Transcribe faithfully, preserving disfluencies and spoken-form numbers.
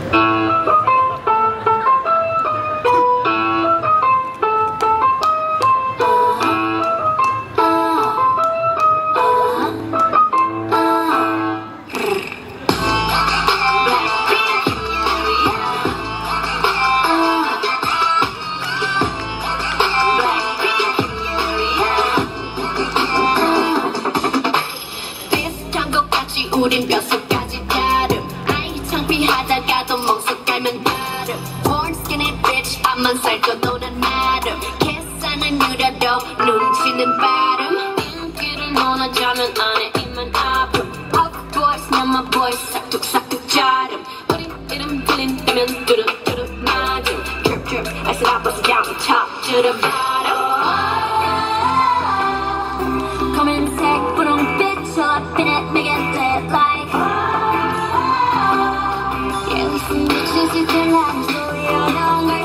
우린 뼛속까지 다름 아이 창피하다가도 멍석 깔면 다름 Born skinny bitch 앞만 살고 노는 나름 계산을 느려도 눈치는 빠름 인기를 논하자면 안에 입만 아픔 Of course 너만 boy 싹둑싹둑 자름 우리 이름 들린다면 뚜루뚜루 맞음 Drip drip I said I bust it down the top to the bottom 검은색 분홍빛 up in it make it lit like Yeah we some bitches you can have so you don't